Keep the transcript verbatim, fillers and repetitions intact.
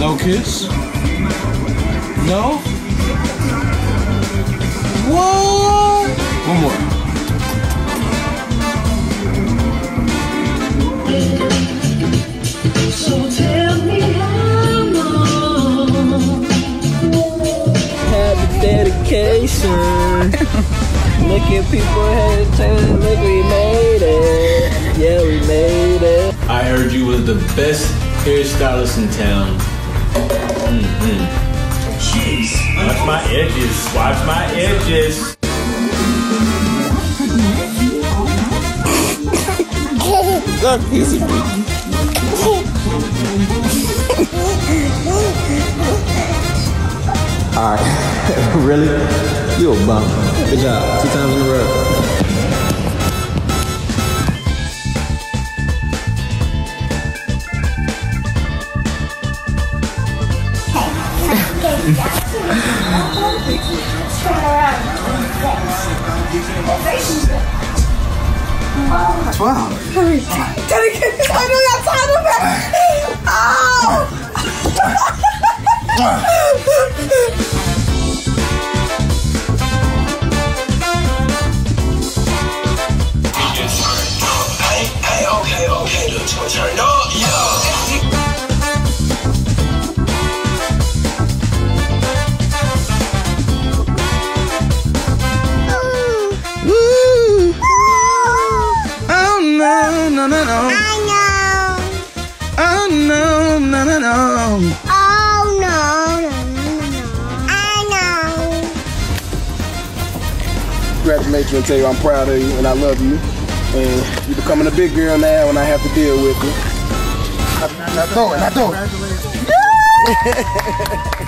No kiss? No? What? One more. So tell me how long. Happy dedication. Look at people hesitating. Look, we made it. Yeah, we made it. I heard you was the best hairstylist in town. Mm-hmm. Jeez. Watch my edges. Watch my edges. Stop kissing me. Alright. Really? You a bum. Good job. Two times in a row. Wow. I don't have time to back. Oh! Hey, hey, okay, okay, look, turn up, yo. No, no, no. I know. Oh, no, no, no, no. Oh, no, no, no, no. I know. Congratulations and tell you I'm proud of you and I love you. And you're becoming a big girl now and I have to deal with you. Now throw it, now throw it.